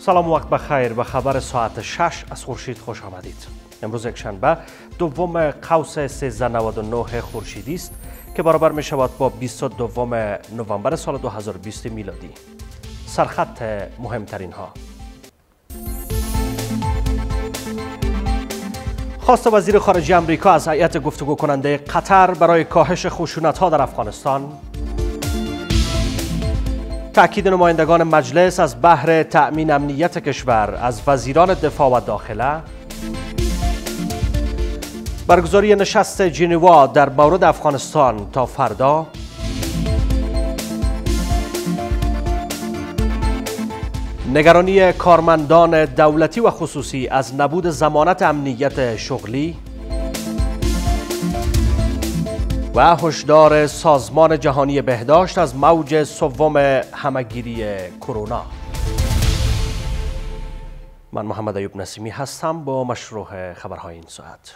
سلام و وقت بخیر. به خبر ساعت 6 از خورشید خوش آمدید. امروز یک شنبه دوم قوس 1399 خورشیدی است که برابر می شود با 22 نوامبر سال 2020 میلادی. سرخط مهمترین ها: خواست وزیر خارجه آمریکا از هیئت گفتگو کننده قطر برای کاهش خشونت ها در افغانستان. تأکید نمایندگان مجلس از بهر تأمین امنیت کشور از وزیران دفاع و داخله. برگزاری نشست ژنوا در مورد افغانستان تا فردا. نگرانی کارمندان دولتی و خصوصی از نبود ضمانت امنیت شغلی و هشدار سازمان جهانی بهداشت از موج سوم همهگیری کرونا. من محمد ایوب نسیمی هستم با مشروع خبرهای این ساعت.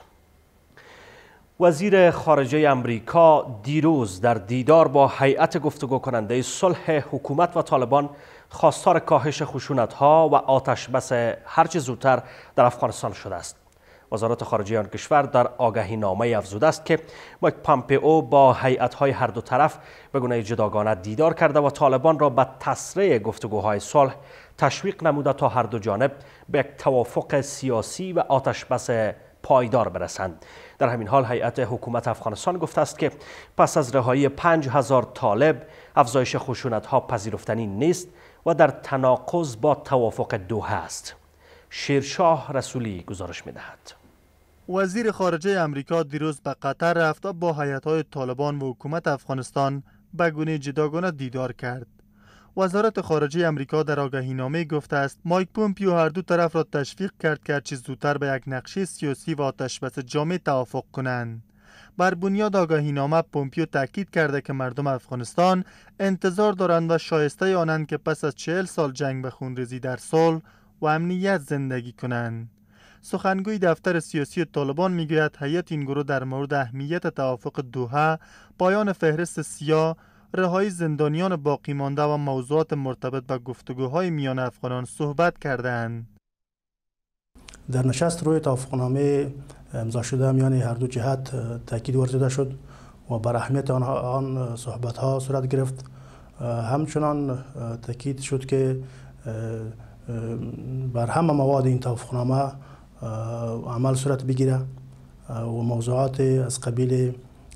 وزیر خارجه آمریکا دیروز در دیدار با هیئت گفتگو کننده صلح حکومت و طالبان خواستار کاهش خشونت‌ها و آتش‌بس هرچه زودتر در افغانستان شده است. وزارت خارجه آن کشور در آگهی‌نامه افزوده است که مایک پامپئو با هیئت‌های هر دو طرف به گونه جداگانه دیدار کرده و طالبان را به تسریع گفتگوهای صلح تشویق نموده تا هر دو جانب به یک توافق سیاسی و آتش‌بس پایدار برسند. در همین حال هیئت حکومت افغانستان گفته است که پس از رهایی 5000 طالب افزایش خشونت‌ها پذیرفتنی نیست و در تناقض با توافق دوحه است. شیرشاه رسولی گزارش می‌دهد. وزیر خارجه آمریکا دیروز به قطر رفت و با هیئت‌های طالبان و حکومت افغانستان به گونه جداگانه دیدار کرد. وزارت خارجه آمریکا در آگهی‌نامه گفته است مایک پومپیو هر دو طرف را تشویق کرد که هرچه زودتر به یک نقشه سیاسی و آتش‌بس جامع توافق کنند. بر بنیاد آگهی‌نامه پومپیو تاکید کرده که مردم افغانستان انتظار دارند و شایسته آنند که پس از 40 سال جنگ به خونریزی در صلح و امنیت زندگی کنند. سخنگوی دفتر سیاسی طالبان میگوید هیئت این گروه در مورد اهمیت توافق دوحه، پایان فهرست سیاه، رهایی زندانیان باقی مانده و موضوعات مرتبط به گفتگوهای میان افغانان صحبت کردند. در نشست روی توافقنامه امضا شده میان هر دو جهت تاکید ورزیده شد و بر اهمیت آن صحبت‌ها صورت گرفت. همچنان تاکید شد که بر همه مواد این توافقنامه عمل صورت بگیره و موضوعات از قبیل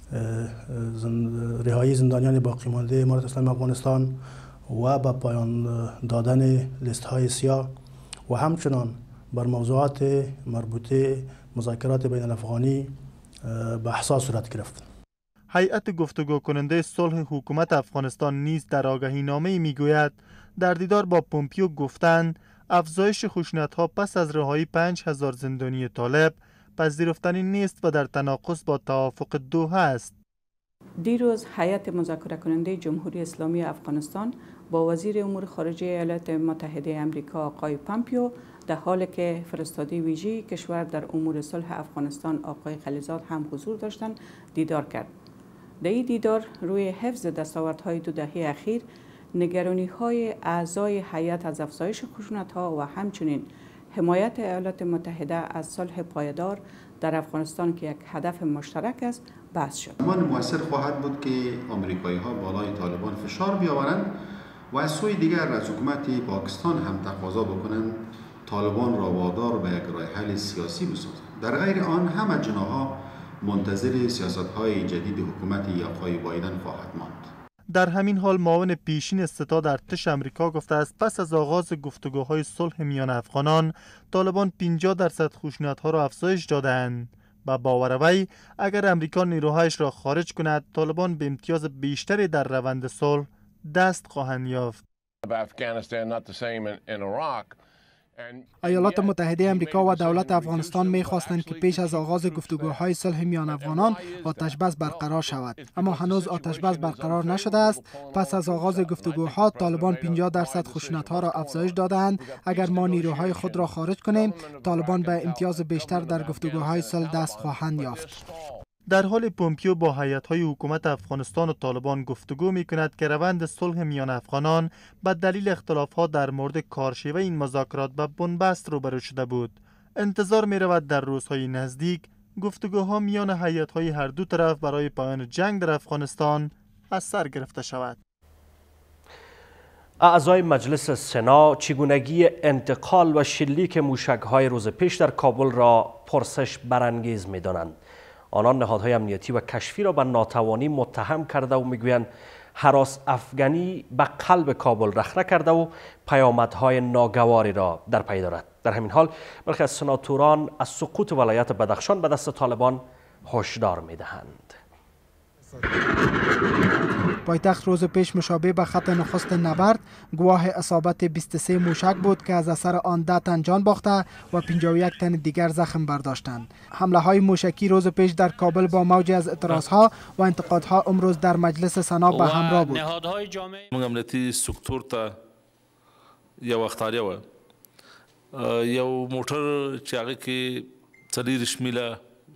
رهایی زندانیان باقی مانده امارت اسلامی افغانستان و به پایان دادن لیست های سیاه و همچنان بر موضوعات مربوطه مذاکرات بین الافغانی بحث صورت گرفت. هیئت گفتگو کننده صلح حکومت افغانستان نیز در آگهی‌نامه‌ای میگوید در دیدار با پومپیو گفتند افزایش خشونت‌ها پس از رهایی 5000 زندانی طالب پذیرفتنی نیست و در تناقض با توافق دوحه است. دیروز هیئت مذاکره کننده جمهوری اسلامی افغانستان با وزیر امور خارجه ایالات متحده آمریکا آقای پامپیو در حالی که فرستاده ویژه کشور در امور صلح افغانستان آقای خلیزاد هم حضور داشتند دیدار کرد. در این دیدار روی حفظ دستاوردهای 2 دهه اخیر، نگرانی‌های اعضای هیئت از افزایش خشونت‌ها و همچنین حمایت ایالات متحده از صلح پایدار در افغانستان که یک هدف مشترک است بحث شد. زمان موثر خواهد بود که آمریکایی‌ها بالای طالبان فشار بیاورند و از سوی دیگر از حکومت پاکستان هم تقاضا بکنند طالبان را وادار به یک راه حل سیاسی بسازند. در غیر آن همه جناح‌ها منتظر سیاست‌های جدید حکومت آقای بایدن خواهد ماند. در همین حال معاون پیشین ستاد ارتش آمریکا گفته است پس از آغاز گفتگوهای صلح میان افغانان طالبان 50% خشونت‌ها را افزایش دادند. با باور وی اگر امریکا نیروهایش را خارج کند طالبان به امتیاز بیشتری در روند صلح دست خواهند یافت. ایالات متحده آمریکا و دولت افغانستان می‌خواستند که پیش از آغاز گفتگوهای صلح میان افغانان آتش‌بس برقرار شود، اما هنوز آتش‌بس برقرار نشده است. پس از آغاز گفتگوها طالبان 50% خشونت‌ها را افزایش دادند. اگر ما نیروهای خود را خارج کنیم طالبان به امتیاز بیشتر در گفتگوهای صلح دست خواهند یافت. در حال پومپیو با هیئت‌های حکومت افغانستان و طالبان گفتگو می‌کند که روند صلح میان افغانان به دلیل اختلافات در مورد کارشیوه این مذاکرات به بنبست روبرو شده بود. انتظار می‌رود در روزهای نزدیک گفتگوها میان هیئت‌های هر دو طرف برای پایان جنگ در افغانستان از سر گرفته شود. اعضای مجلس سنا چگونگی انتقال و شلیک موشک‌های روز پیش در کابل را پرسش برانگیز می‌دانند. آنان نهادهای امنیتی و کشفی را به ناتوانی متهم کرده و میگویند هراس افغانی به قلب کابل رخنه کرده و پیامدهای ناگواری را در پی دارد. در همین حال برخی از سناتوران از سقوط ولایت بدخشان به دست طالبان هشدار میدهند. پایتخت روز پیش مشابه به خط نخست نبرد گواه اصابت 23 موشک بود که از اثر آن 10 تن جان باخته و 51 تن دیگر زخم برداشتند. حمله های موشکی روز پیش در کابل با موجی از اعتراضها و انتقادها امروز در مجلس سنا به همراه بود. امنیتی سکتور ته یو اختاریه و یو موټر چې هغه کې څلور شمیله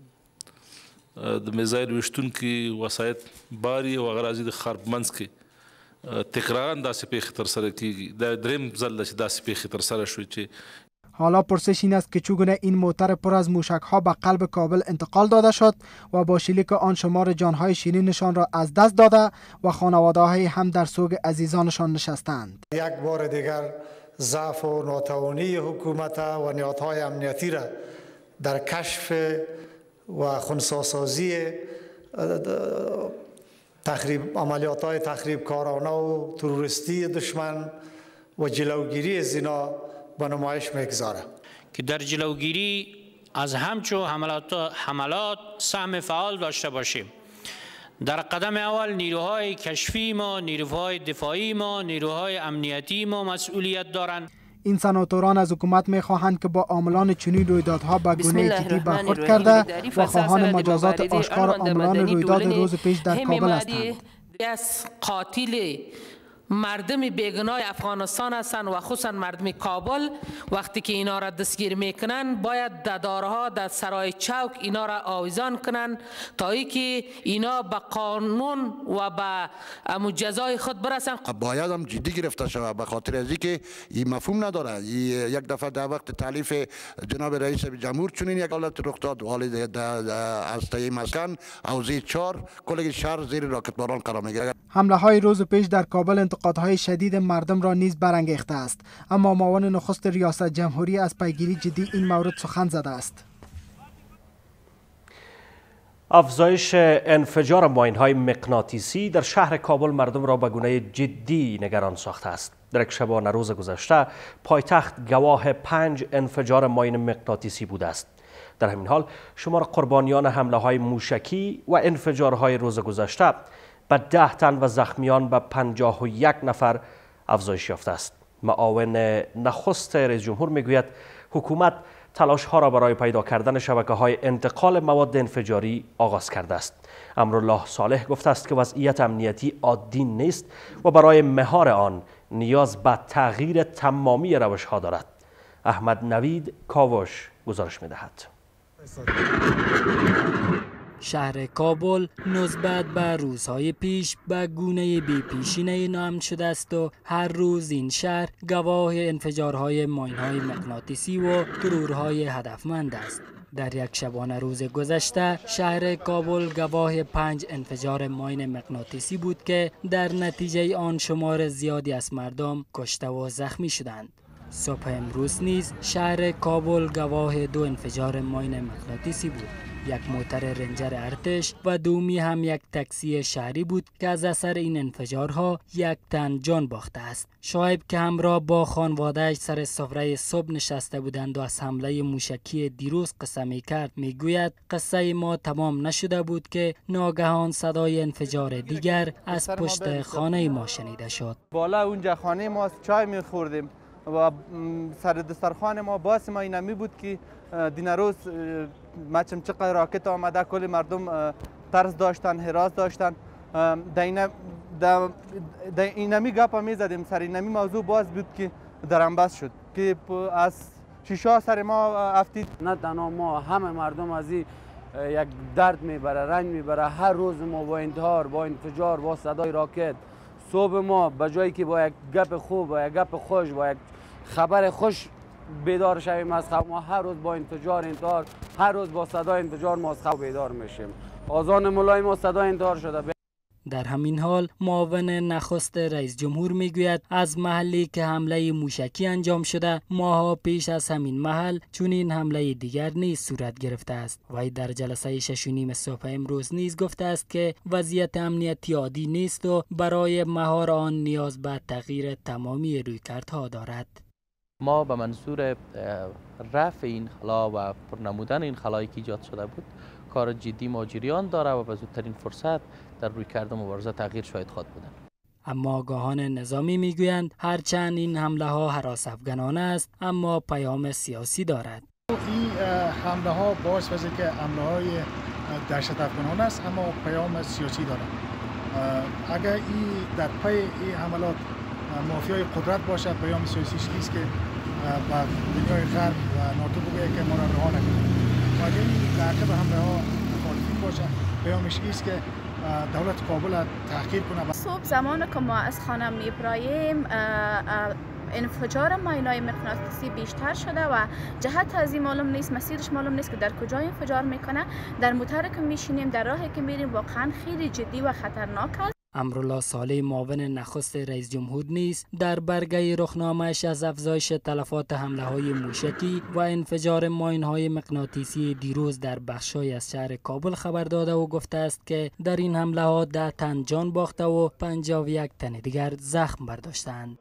د میزایل وشتونکي وسایط باري او غرازي د خرب منځ کې تکرارا داسې پیښې ترسره کیږي. دا دریم ځل چې داسې پیښې ترسره شوې چې حالا پرسش این است که چگونه این موتر پر از موشک ها به قلب کابل انتقال داده شد و با شلیک آن شمار جانهای شیرینشان را از دست داده و خانواده های هم در سوگ عزیزانشان نشستند. یک بار دیگر ضعف و ناتوانی حکومت و نهادهای امنیتی را در کشف و خنثی‌سازی عملیات‌های تخریبکارانه و تروریستی دشمن و جلوگیری از اینا به نمایش میگذاره که در جلوگیری از همچو حملات سهم فعال داشته باشیم. در قدم اول نیروهای کشفی ما، نیروهای دفاعی ما، نیروهای امنیتی ما مسئولیت دارند. این سناتوران از حکومت می‌خواهند که با عاملان چنین رویدادها به گونه جدی برخورد کرده و خواهان مجازات آشکار عاملان رویداد روز پیش در کابل هستند. قاتل مردم بیگناه افغانستان هستند و خصوصا مردم کابل. وقتی که اینا را دستگیر میکنن باید در دارها در سرای چوک اینا را آویزان کنن تا ای که اینا به قانون و به جزای خود برسن. باید هم جدی گرفته شود به خاطر از اینکه این مفهوم نداره. یک دفعه در وقت تعلیف جناب رئیس جمهور چنین یک حالت رخ داد والد از تای مسکن حوزه 4 کل شهر زیر راکتباران قرار میگیرد. حمله های روز پیش در کابل انتقادهای شدید مردم را نیز برانگیخته است، اما معاون نخست ریاست جمهوری از پیگیری جدی این مورد سخن زده است. افزایش انفجار ماین‌های مغناطیسی در شهر کابل مردم را به گونه جدی نگران ساخته است. در یک شبانه روز گذشته پایتخت گواه 5 انفجار ماین مغناطیسی بوده است. در همین حال شمار قربانیان حمله‌های موشکی و انفجارهای روز گذشته به 10 تن و زخمیان به 51 نفر افزایش یافته است. معاون نخست رئیس جمهور میگوید حکومت تلاش ها را برای پیدا کردن شبکه‌های انتقال مواد انفجاری آغاز کرده است. امرالله صالح گفته است که وضعیت امنیتی عادی نیست و برای مهار آن نیاز به تغییر تمامی روش ها دارد. احمد نوید کاوش گزارش می‌دهد. شهر کابل نسبت به روزهای پیش به گونه بی‌پیشینه‌ای نام شده است و هر روز این شهر گواه انفجارهای ماین‌های مغناطیسی و ترورهای هدفمند است. در یک شبانه روز گذشته شهر کابل گواه 5 انفجار ماین مغناطیسی بود که در نتیجه آن شمار زیادی از مردم کشته و زخمی شدند. صبح امروز نیز شهر کابل گواه 2 انفجار ماین مغناطیسی بود. یک موتر رنجر ارتش و دومی هم یک تاکسی شهری بود که از اثر این انفجارها 1 تن جان باخته است. شعیب که همراه با خانواده‌اش سر سفره صبح نشسته بودند و از حمله موشکی دیروز قصه می‌کرد، میگوید قصه ما تمام نشده بود که ناگهان صدای انفجار دیگر از پشت خانه ما شنیده شد. بالا اونجا خانه ما چای می‌خوردیم و سر دسترخوان ما باس ما اینمی بود که دین روز مچم چقدر راکت آمده، کل مردم ترس داشتن، هراس داشتن. در اینمی گپ می زدیم، سر اینمی موضوع باز بود که درم بس شد که از شیشه سر ما افتید. نه تنها ما، همه مردم از این یک درد میبره، رنج میبره. هر روز ما با انتحار، با انفجار، با صدای راکت، صبح ما به جایی که با یک گپ خوب، با یک گپ خوش، با یک خبر خوش بیدار شویم از خواب، ما هر روز با انفجار انتحار، هر روز با صدای انفجار ما از خواب بیدار میشیم. آذان مولای ما صدای انتحار شده. در همین حال معاون نخست رئیس جمهور میگوید از محلی که حمله موشکی انجام شده ماها پیش از همین محل چنین حمله دیگر نیز صورت گرفته است. وی در جلسه 6:30 صبح امروز نیز گفته است که وضعیت امنیتی عادی نیست و برای مهار آن نیاز به تغییر تمامی رویکردها دارد. ما به منظور رفع این خلا و پرنمودن این خلایی که ایجاد شده بود کار جدی ما جریان داره و به زودترین فرصت در رویکرد مبارزه تغییر شاید خواهد بودن. اما آگاهان نظامی میگویند هرچند این حمله ها هراس افغانانه است اما پیام سیاسی دارد. این حمله ها باعث میشه که حمله های دهشت افغانانه است اما پیام سیاسی دارد. اگر این در پی این حملات مافیای قدرت باشه پیام سیاسیش است که با دنیای غرب و ناتو بگه که ما را رها نکنید. اگر این در عقب حمله ها مخالفین باشه پیامش است که دولت کابل تحقیر کنه. صبح زمان که ما از خانه میپراییم انفجار ماینای مغناطیسی بیشتر شده و جهت از این معلوم نیست، مسیرش معلوم نیست که در کجا انفجار میکنه. در موتر که میشینیم، در راهی که میریم واقعا خیلی جدی و خطرناک است. امرالله صالح معاون نخست رئیس جمهور نیز در برگه رخنامه‌اش از افزایش تلفات حمله‌های موشکی و انفجار ماین‌های مغناطیسی دیروز در بخش‌های از شهر کابل خبر داده و گفته است که در این حمله‌ها 10 تن جان باخته و 51 تن دیگر زخم برداشتند.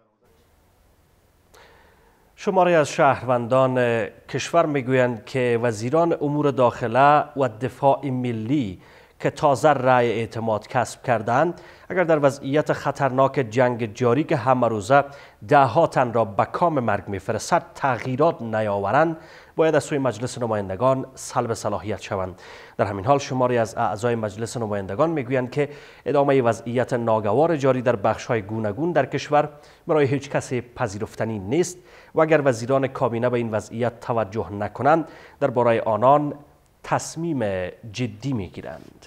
شماری از شهروندان کشور میگویند که وزیران امور داخله و دفاع ملی که تازه رأی اعتماد کسب کردند اگر در وضعیت خطرناک جنگ جاری که همه روزه 10 تن را به کام مرگ میفرستد تغییرات نیاورند باید از سوی مجلس نمایندگان سلب صلاحیت شوند. در همین حال شماری از اعضای مجلس نمایندگان میگویند که ادامه وضعیت ناگوار جاری در بخش‌های گوناگون در کشور برای هیچ کسی پذیرفتنی نیست و اگر وزیران کابینه به این وضعیت توجه نکنند درباره آنان تصمیم جدی میگیرند.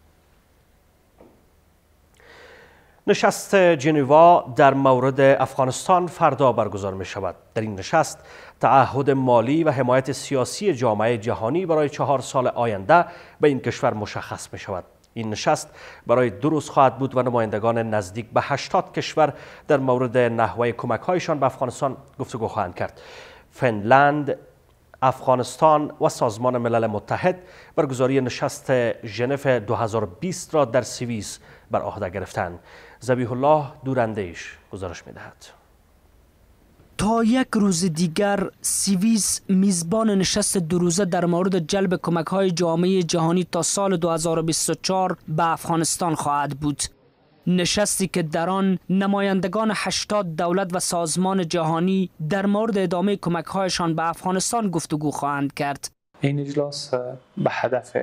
نشست جنوا در مورد افغانستان فردا برگزار می شود. در این نشست تعهد مالی و حمایت سیاسی جامعه جهانی برای 4 سال آینده به این کشور مشخص می شود. این نشست برای 2 روز خواهد بود و نمایندگان نزدیک به 80 کشور در مورد نحوه کمک‌هایشان به افغانستان گفتگو خواهند کرد. فنلند، افغانستان و سازمان ملل متحد برگزاری نشست ژنو 2020 را در سوئیس بر عهده گرفتند. ذبیح الله دوراندیش گزارش می‌دهد. تا یک روز دیگر سوئیس میزبان نشست 2 روزه در مورد جلب کمک‌های جامعه جهانی تا سال 2024 به افغانستان خواهد بود. نشستی که در آن نمایندگان 80 دولت و سازمان جهانی در مورد ادامه کمک‌هایشان به افغانستان گفتگو خواهند کرد. این اجلاس به هدف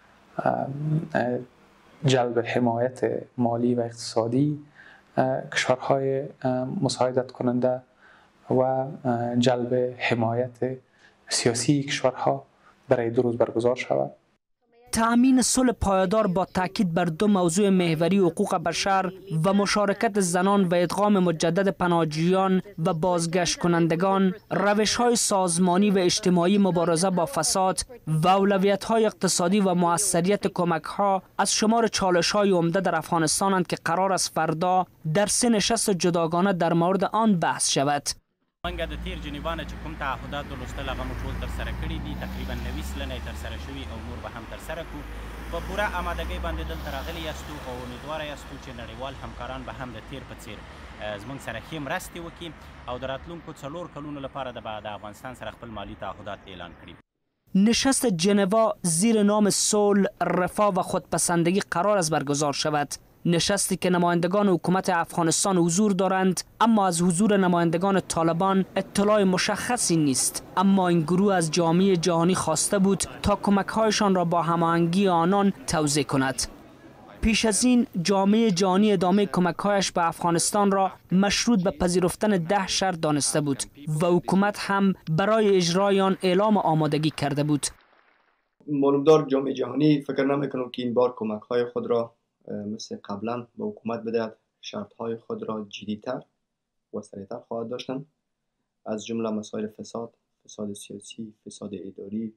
جلب حمایت مالی و اقتصادی کشورهای مساعدت کننده و جلب حمایت سیاسی کشورها برای 2 روز برگزار شود. تأمین صلح پایدار با تاکید بر 2 موضوع محوری حقوق بشر و مشارکت زنان و ادغام مجدد پناهجویان و بازگشت کنندگان، روش‌های سازمانی و اجتماعی مبارزه با فساد و اولویت‌های اقتصادی و موثریت کمک‌ها از شمار چالش‌های عمده در افغانستانند که قرار است فردا در 3 نشست جداگانه در مورد آن بحث شود. منګه د تیر جنیوا نه چې کوم تعهدات ولوستل هغه مو ټول ترسره کړي دي، تقریبا 90 سلنه یې ترسره شوي او نور به هم ترسره کړو. په پوره امادګۍ باندې دلته راغلي یاستو او امیدواره یاستو چې نړیوال همکاران به هم د تیر په څیر زموږ سره ښې مرستې وکړي او د راتلونکو 4 کلونو لپاره د افغانستان سره خپل مالی تعهدات اعلان کړي. نشست جنوا زیر نام صلح، رفاه و خودپسندگی قرار است برگزار شود. نشستی که نمایندگان حکومت افغانستان حضور دارند اما از حضور نمایندگان طالبان اطلاع مشخصی نیست. اما این گروه از جامعه جهانی خواسته بود تا کمک‌هایشان را با هماهنگی آنان توزیع کند. پیش از این جامعه جهانی ادامه کمک‌هایش به افغانستان را مشروط به پذیرفتن 10 شرط دانسته بود و حکومت هم برای اجرای آن اعلام آمادگی کرده بود. معلومدار جامعه جهانی فکر نمیکنم که این بار کمک های خود را مثل قبلا به حکومت بدهد. شرط های خود را جدیتر و سریعتر خواهد داشتن، از جمله مسائل فساد سیاسی، فساد اداری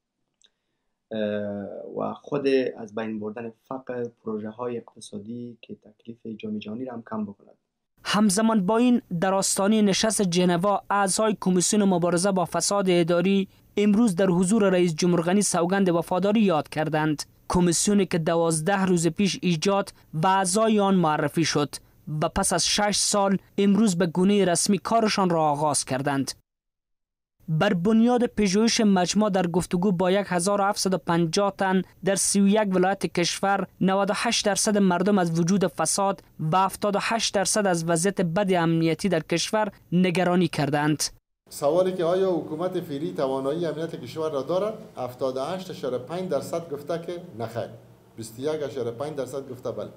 و خود از بین بردن فقر، پروژه های اقتصادی که تکلیف جامعه جهانی را هم کم بکند. همزمان با این در آستانه نشست ژنوا اعضای کمیسیون مبارزه با فساد اداری امروز در حضور رئیس جمهور غنی سوگند وفاداری یاد کردند. کمیسیونی که 12 روز پیش ایجاد و اعضای آن معرفی شد و پس از 6 سال امروز به گونه رسمی کارشان را آغاز کردند. بر بنیاد پژوهش مجمع در گفتگو با 1750 تن در 31 ولایت کشور 98% مردم از وجود فساد و 78% از وضعیت بد امنیتی در کشور نگرانی کردند. سوالی که آیا حکومت فعلی توانایی امنیت کشور را دارد 78.5% گفته که نخیر، 21.5% گفته بله.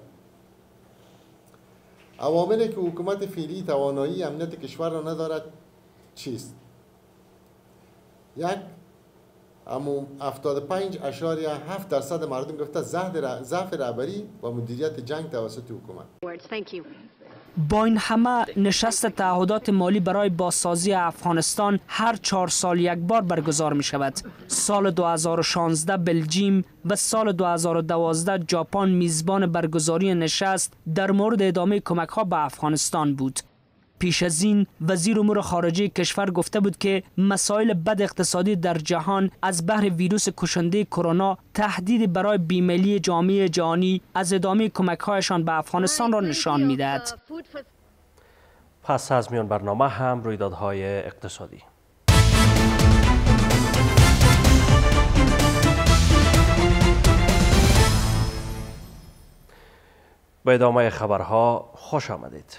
عواملی که حکومت فعلی توانایی امنیت کشور را ندارد چیست؟ یک 75.7% مردم گفته ضعف رهبری و مدیریت جنگ توسط حکومت. با این همه نشست تعهدات مالی برای بازسازی افغانستان هر 4 سال یک بار برگزار می شود. سال 2016 بلژیم و سال 2012 ژاپن میزبان برگزاری نشست در مورد ادامه کمک ها به افغانستان بود. پیش از این وزیر امور خارجه کشور گفته بود که مسائل بد اقتصادی در جهان از بحر ویروس کشنده کرونا تهدید برای بیمیلی جامعه جهانی از ادامه کمک‌هایشان به افغانستان را نشان می‌دهد. پس از میان برنامه هم رویدادهای اقتصادی. به ادامه خبرها خوش آمدید.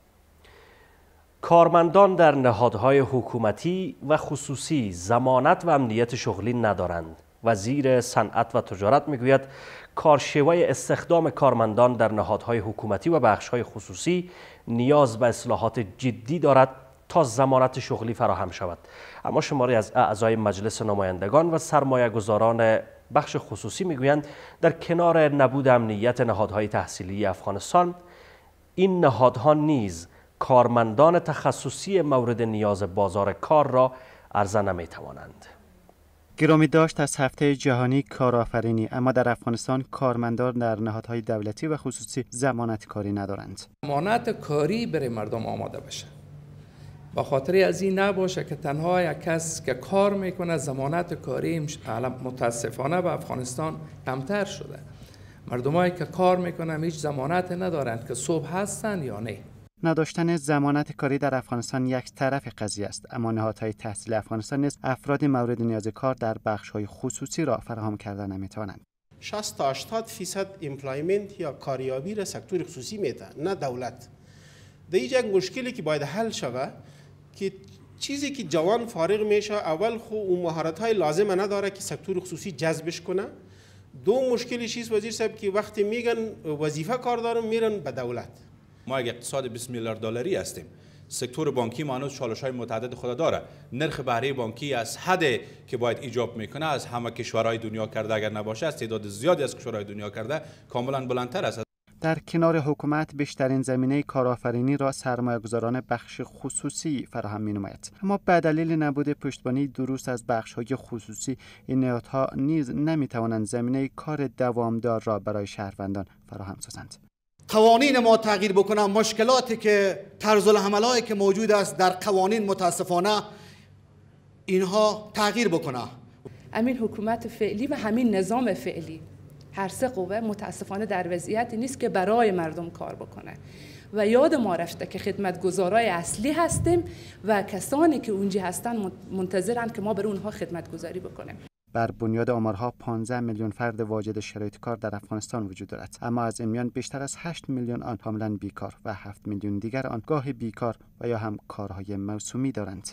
کارمندان در نهادهای حکومتی و خصوصی ضمانت و امنیت شغلی ندارند. وزیر صنعت و تجارت میگوید کارشیوه استخدام کارمندان در نهادهای حکومتی و بخش‌های خصوصی نیاز به اصلاحات جدی دارد تا ضمانت شغلی فراهم شود. اما شماری از اعضای مجلس نمایندگان و سرمایه‌گذاران بخش خصوصی میگویند در کنار نبود امنیت نهادهای تحصیلی افغانستان، این نهادها نیز کارمندان تخصصی مورد نیاز بازار کار را عرضه نمی‌توانند. گرامی داشت از هفته جهانی کارآفرینی، اما در افغانستان کارمندان در نهادهای دولتی و خصوصی ضمانت کاری ندارند. ضمانت کاری برای مردم آماده بشه. با خاطر از این نباشه که تنها یک کس که کار میکنه ضمانت کاری متاسفانه به افغانستان کمتر شده. مردمایی که کار میکنن هیچ ضمانت ندارند که صبح هستن یا نه. نداشتن ضمانت کاری در افغانستان یک طرف قضیه است، اما نهادهای تحصیل افغانستان نیز افراد مورد نیاز کار در بخش‌های خصوصی را فراهم کرده نمی‌توانند. 60 تا 80% ایمپلایمنت یا کاریابی را سکتور خصوصی میده، نه دولت. در اینجا یک مشکلی که باید حل شود که چیزی که جوان فارغ میشه، اول خو اون مهارت‌های لازم نداره که سکتور خصوصی جذبش کنه. دو مشکلی چیز وزیر صاحب که وقتی میگن وظیفه کار دارم میرن به دولت. ما یک اقتصاد 20 میلیارد دلاری هستیم. سکتور بانکی ما هنوز چالش‌های متعدد خود داره. نرخ بهره بانکی از حدی که باید ایجاب میکنه از همه کشورهای دنیا کرده اگر نباشه، از تعداد زیادی از کشورهای دنیا کرده کاملا بلندتر است. در کنار حکومت بیشترین زمینه کارآفرینی را سرمایه‌گذاران بخش خصوصی فراهم می‌نماید، اما به دلیل نبود پشتیبانی درست از بخش‌های خصوصی این نهادها نیز نمی‌توانند زمینه کار دوامدار را برای شهروندان فراهم سازند. قوانین ما تغییر بکنه، مشکلاتی که طرز العملایی که موجود است در قوانین متاسفانه اینها تغییر بکنه. همین حکومت فعلی و همین نظام فعلی هر سه قوه متاسفانه در وضعیتی نیست که برای مردم کار بکنه و یاد ما رفته که خدمتگزارای اصلی هستیم و کسانی که اونجا هستن منتظرن که ما بر اونها خدمتگزاری بکنیم. بر بنیاد آمارها 15 میلیون فرد واجد شرایط کار در افغانستان وجود دارد، اما از این میان بیشتر از 8 میلیون آن کاملا بیکار و 7 میلیون دیگر آن گاه بیکار و یا هم کارهای موسومی دارند.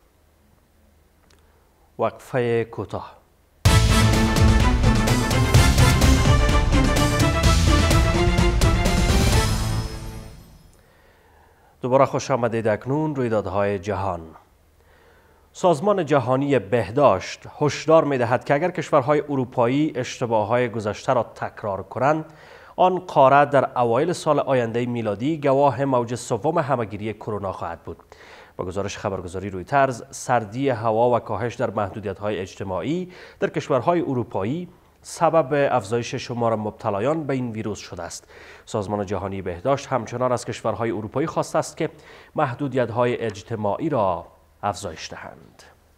وقفه کوتاه. دوباره خوش آمدید. اکنون رویدادهای جهان. سازمان جهانی بهداشت هشدار می‌دهد که اگر کشورهای اروپایی اشتباه‌های گذشته را تکرار کنند، آن قاره در اوایل سال آینده میلادی گواه موج سوم همهگیری کرونا خواهد بود. با گزارش خبرگزاری رویترز، سردی هوا و کاهش در محدودیت‌های اجتماعی در کشورهای اروپایی سبب افزایش شمار مبتلایان به این ویروس شده است. سازمان جهانی بهداشت همچنان از کشورهای اروپایی خواسته است که محدودیت‌های اجتماعی را افزایش دهند.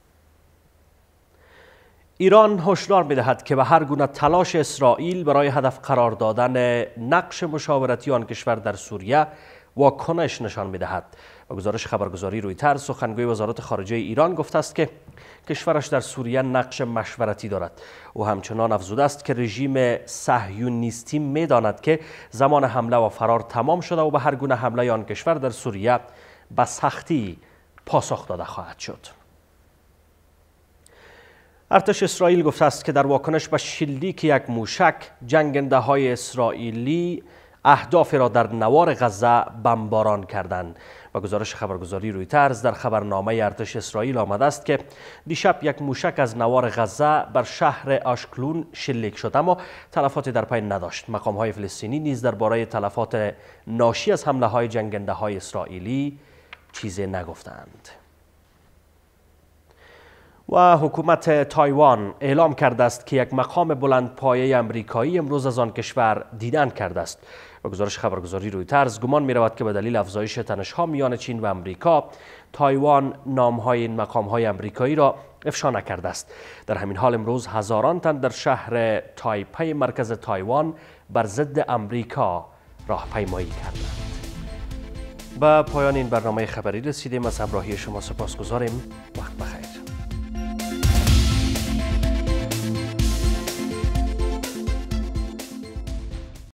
ایران هشدار می‌دهد که به هر گونه تلاش اسرائیل برای هدف قرار دادن نقش مشاورتی آن کشور در سوریه واکنش نشان می‌دهد. با گزارش خبرگزاری رویترز، سخنگوی وزارت خارجه ایران گفته است که کشورش در سوریه نقش مشورتی دارد. او همچنان افزوده است که رژیم صهیونیستی می‌داند که زمان حمله و فرار تمام شده و به هر گونه حمله آن کشور در سوریه به سختی پاسخ داده خواهد شد. ارتش اسرائیل گفته است که در واکنش به شلیک یک موشک، جنگنده‌های اسرائیلی اهدافی را در نوار غزه بمباران کردند. و گزارش خبرگزاری رویترز، در خبرنامه ارتش اسرائیل آمده است که دیشب یک موشک از نوار غزه بر شهر آشکلون شلیک شد، اما تلفاتی در پی نداشت. مقام‌های فلسطینی نیز درباره تلفات ناشی از حمله‌های جنگنده‌های اسرائیلی چیزی نگفتند. و حکومت تایوان اعلام کرده است که یک مقام بلندپایه امریکایی امروز از آن کشور دیدن کرده است. و گزارش خبرگزاری رویترز، گمان می رود که به دلیل افزایش تنش‌ها میان چین و امریکا، تایوان نام‌های این مقام‌های امریکایی را افشا نکرده است. در همین حال امروز هزاران تن در شهر تایپی مرکز تایوان بر ضد امریکا راهپیمایی کردند. به پایان این برنامه خبری رسیدیم. از همراهی شما سپاسگزاریم. وقت